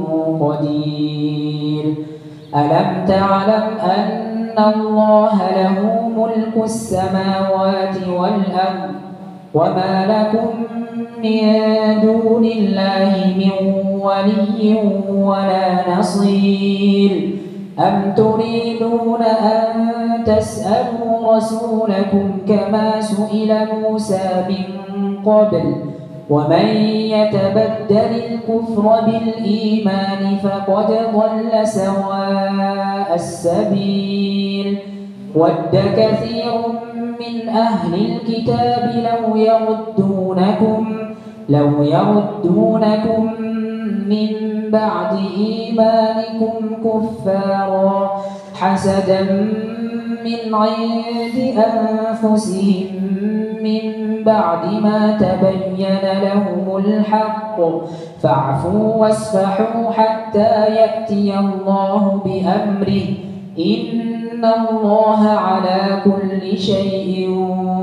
قدير ألم تعلم أن الله له ملك السماوات والأرض وما لكم من دون الله من ولي ولا نصير أم تريدون أن تسألوا رسولكم كما سئل موسى من قبل ومن يتبدل الكفر بالإيمان فقد ضل سواء السبيل ود كثير من أهل الكتاب لو يردونكم لو يردونكم من بعد إيمانكم كفارا حسدا من عند أنفسهم من بعد ما تبين لهم الحق فاعفوا واصفحوا حتى يأتي الله بأمره إن الله على كل شيء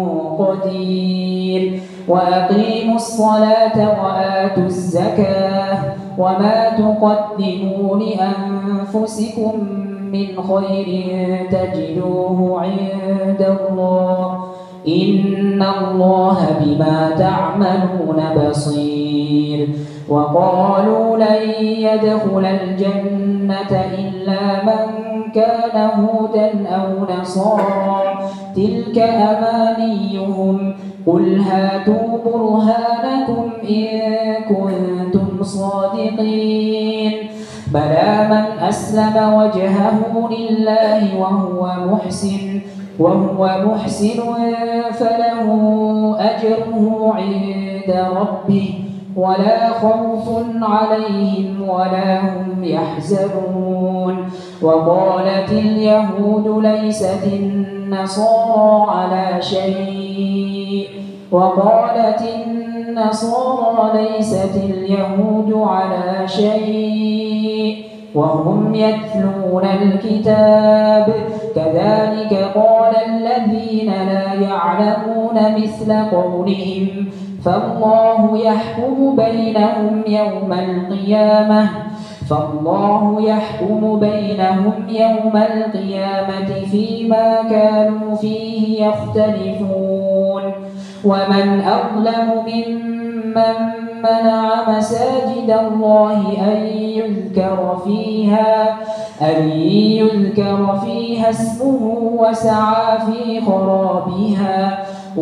قدير وأقيموا الصلاة وآتوا الزكاة وما تقدموا لأنفسكم من خير تجدوه عند الله إن الله بما تعملون بصير وقالوا لن يدخل الجنة إلا من كان هودا أو نصارى تلك أمانيهم قل هاتوا برهانكم إن كنتم صادقين بلى من أسلم وجهه لله وهو محسن وهو محسن فله أجره عند ربه ولا خوف عليهم ولا هم يحزنون وقالت اليهود ليست النصارى على شيء وقالت النصارى ليست اليهود على شيء وهم يتلون الكتاب كذلك قال الذين لا يعلمون مثل قولهم فالله يحكم بينهم يوم القيامة فالله يحكم بينهم يوم القيامة فيما كانوا فيه يختلفون ومن أظلم ممن منع مساجد الله أن يذكر فيها أن يذكر فيها اسمه وسعى في خرابها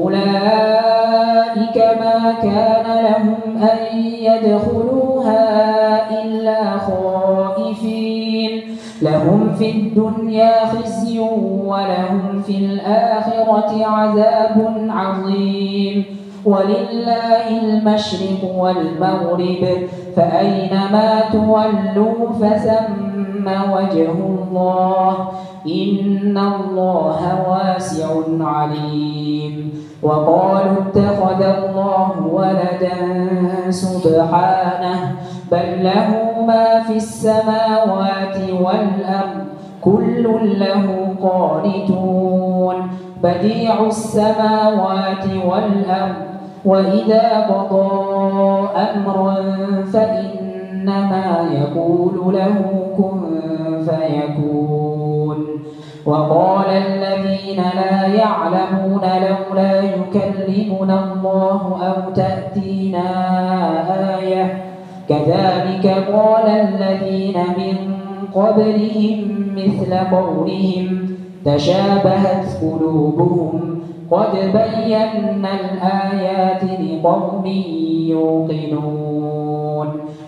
أولئك ما كان لهم أن يدخلوها إلا خائفين لهم في الدنيا خزي ولهم في الآخرة عذاب عظيم ولله المشرق والمغرب فأينما تولوا فثم وجه الله إن الله واسع عليم وقالوا اتخذ الله ولدا سبحانه بل له ما في السماوات والأرض كل له قانتون بديع السماوات والأرض وإذا قضى أمرا فإنما يقول له كن فيكون وقال الذين لا يعلمون لولا يكلمنا الله أو تأتينا آية كذلك قال الذين من قبلهم مثل قولهم تشابهت قلوبهم قد بينا الآيات لقوم يوقنون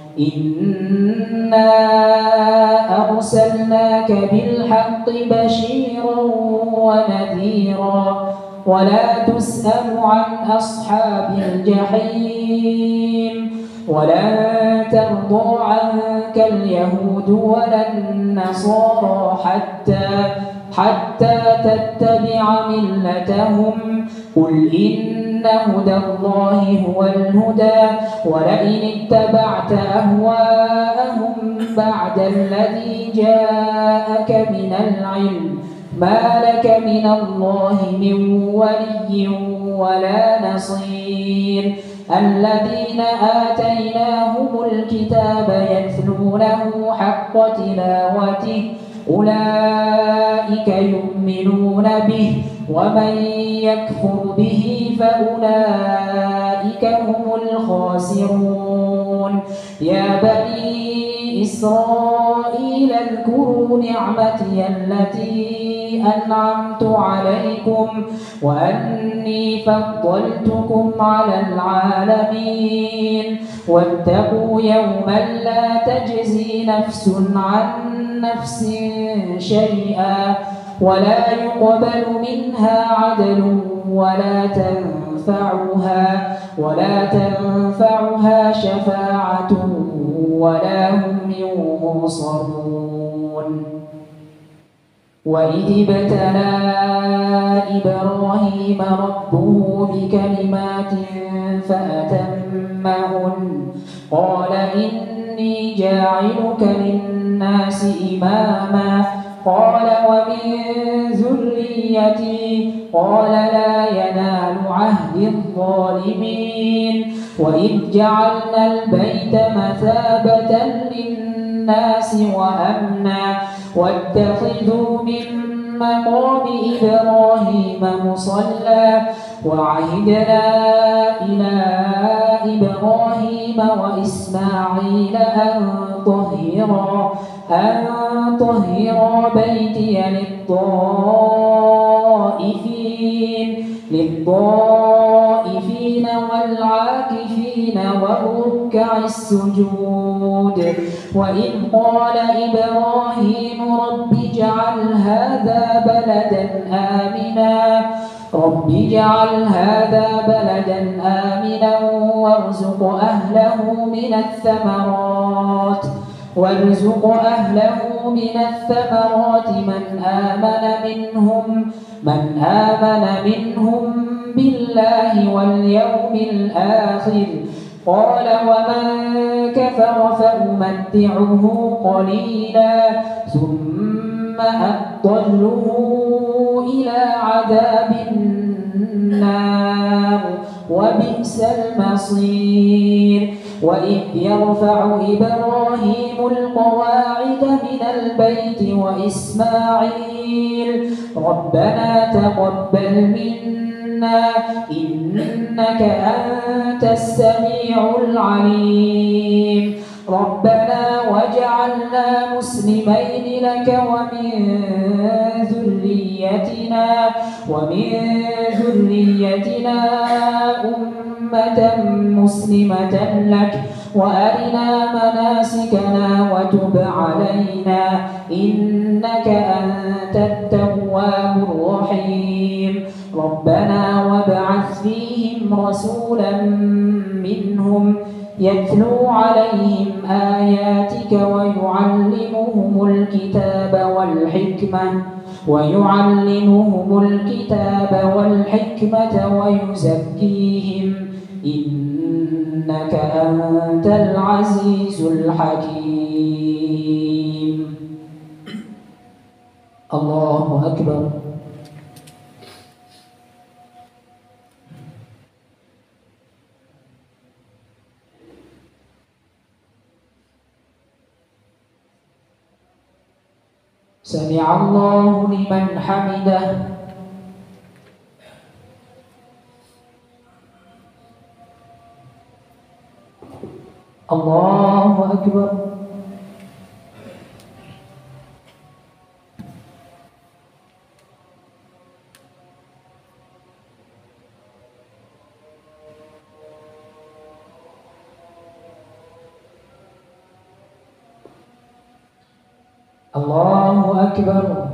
إنا أرسلناك بالحق بشيرا ونذيرا ولا تسأل عن أصحاب الجحيم ولن ترضى عنك اليهود ولا النصارى حتى حتى تتبع ملتهم قل إن هدى الله هو الهدى ولئن اتبعت أهواءهم بعد الذي جاءك من العلم ما لك من الله من ولي ولا نصير الذين آتيناهم الكتاب يتلونه حق تلاوته أولئك يؤمنون به ومن يكفر به فأولئك هم الخاسرون يا بني إسرائيل اذكروا نعمتي التي أنعمت عليكم وأني فضلتكم على العالمين واتقوا يوما لا تجزي نفس عن نفس شيئا ولا يقبل منها عدل ولا تنفعها ولا تنفعها شفاعة ولا هم ينصرون وإذ ابتلى إبراهيم ربه بكلمات فأتمهن قال إني جاعلك للناس إماما قال ومن ذريتي قال لا ينال عهد الظالمين وإذ جعلنا البيت مثابة للناس وأمنا واتخذوا من مقام إبراهيم مصلى وعهدنا إلى إبراهيم وإسماعيل أن طهرا أن طهرا بيتي للطائفين للطائفين والعاكفين والركع السجود وإذ قال إبراهيم رب اجعل هذا بلدا آمنا رب اجعل هذا بلدا آمنا وارزق أهله من الثمرات وارزق أهله من الثمرات من آمن منهم من آمن منهم بالله واليوم الآخر قال ومن كفر فأمتعه قليلا ثم أضله إلى عذاب النار وبئس المصير وإذ يرفع إبراهيم القواعد من البيت وإسماعيل ربنا تقبل منا إنك أنت السميع العليم ربنا واجعلنا مسلمين لك ومن ذريتنا ومن ذريتنا أمة مسلمة لك وأرنا مناسكنا وتب علينا إنك أنت التواب الرحيم ربنا وابعث فيهم رسولا منهم يتلو عليهم آياتك ويعلمهم الكتاب والحكمة ويعلمهم الكتاب والحكمة ويزكيهم إنك أنت العزيز الحكيم. الله أكبر. سمع الله لمن حمده. الله أكبر. الله أكبر.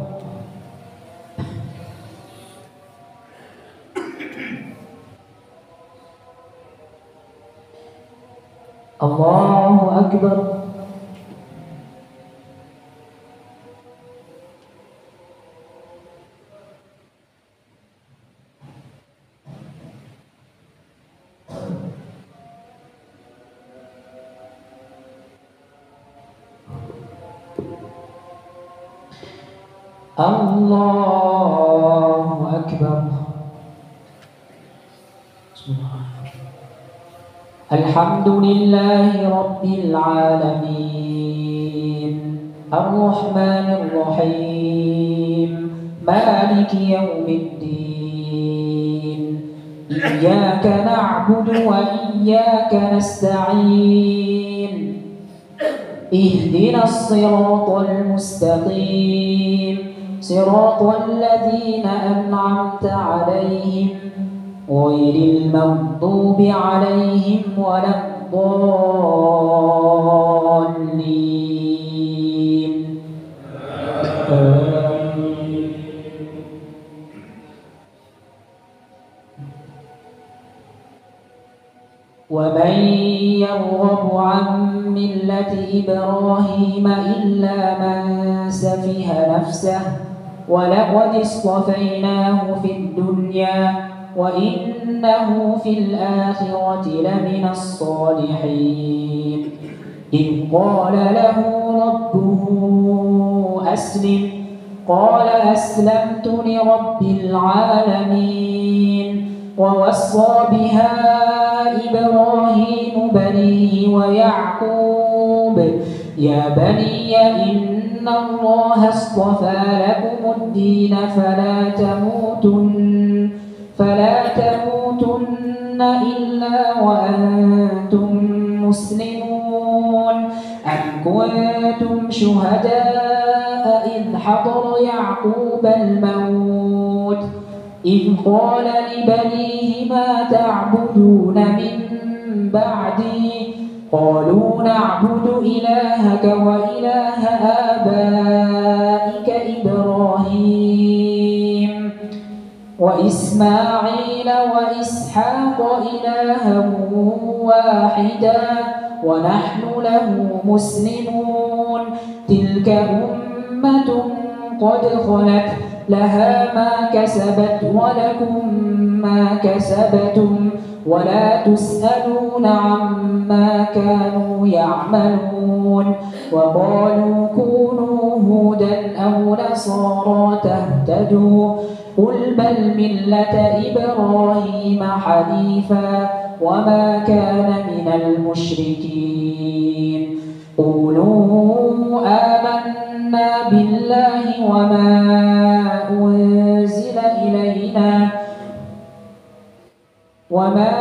الله أكبر. الله أكبر. الحمد لله رب العالمين الرحمن الرحيم مالك يوم الدين إياك نعبد وإياك نستعين اهدنا الصراط المستقيم صراط الذين أنعمت عليهم غير المغضوب عليهم ولا الضالين. ومن يرغب عن ملة إبراهيم إلا من سفه نفسه ولقد اصطفيناه في الدنيا وإنه في الآخرة لمن الصالحين. إذ قال له ربه أسلم قال أسلمت لرب العالمين. ووصى بها إبراهيم بنيه ويعقوب يا بني إن الله اصطفى لكم الدين فلا تموتن فلا تموتن إلا وأنتم مسلمون. أم كنتم شهداء إذ حضر يعقوب الموت إذ قال لبنيه ما تعبدون من بعدي قالوا نعبد إلهك وإله آبائك إبراهيم وإسماعيل وإسحاق إلها واحدا ونحن له مسلمون. تلك أمة قد خلت لها ما كسبت ولكم ما كسبتم ولا تسألون عما كانوا يعملون. وقالوا كونوا هودا أو نصارى تهتدوا قل بل ملة إبراهيم حنيفا وما كان من المشركين. قولوا آمنا بالله وما أنزل إلينا وما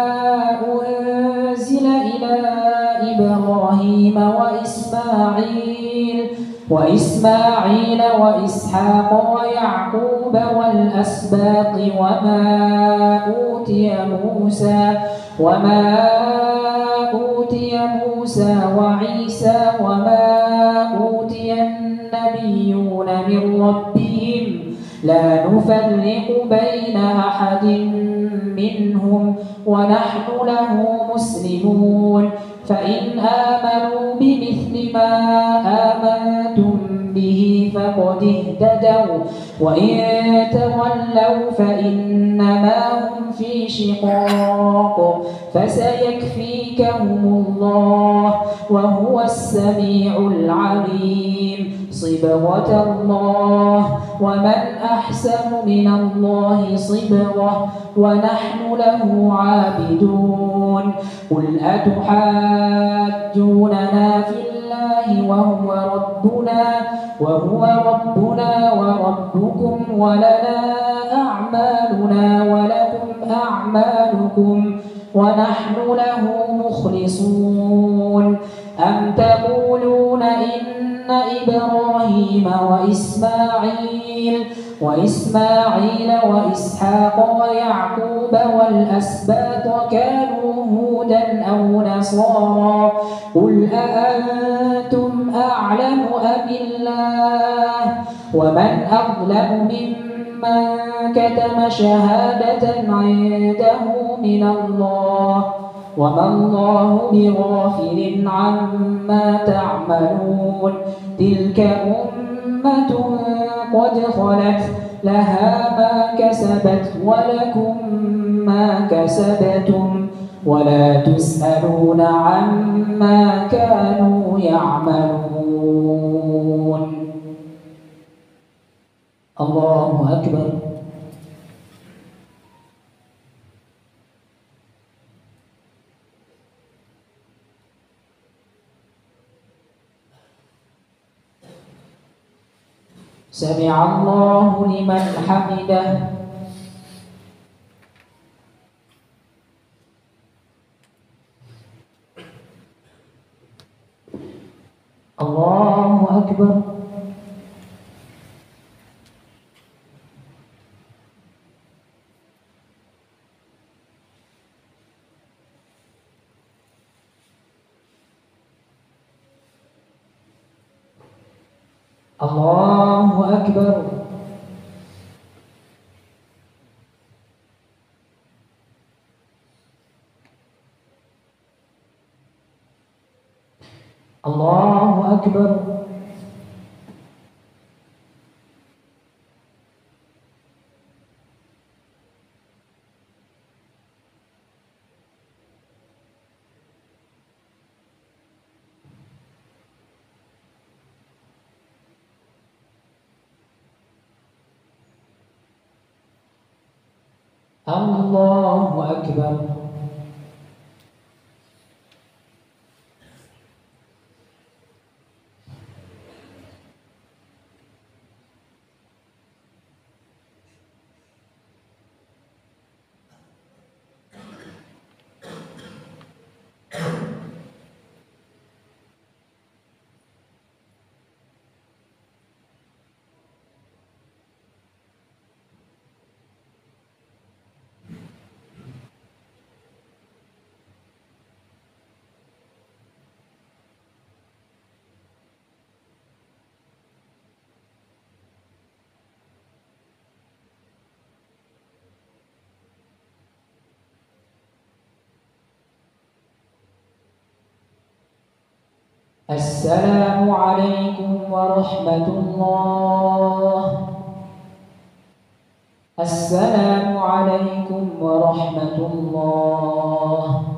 أنزل إلى إبراهيم وإسماعيل وإسماعيل وإسحاق ويعقوب والأسباط وما أوتي موسى وما أوتي موسى وعيسى وما أوتي النبيون من ربهم لا نفرق بين أحد منهم ونحن له مسلمون. فإن آمنوا بمثل ما آمنتم به فقد اهتدوا وإن تولوا فإنما هم في شقاق فسيكفيكهم الله وهو السميع العليم. صبغة الله ومن أحسن من الله صبغة ونحن له عابدون. قل أتحاجوننا في الله وهو ربنا وهو ربنا وربكم ولنا أعمالنا ولكم أعمالكم ونحن له مخلصون أم تقولون إن إبراهيم وإسماعيل وإسماعيل وإسحاق ويعقوب والأسباط كانوا هودا أو نصارى قل أأنتم أعلم أم الله ومن أظلم ممن كتم شهادة عنده من الله وما الله بغافل عما تعملون تلك أمة قد خلت لها ما كسبت ولكم ما كسبتم ولا تسألون عما كانوا يعملون. الله أكبر. سمع الله لمن حمده. الله أكبر. الله أكبر. الله أكبر. الله أكبر. السلام عليكم ورحمة الله. السلام عليكم ورحمة الله.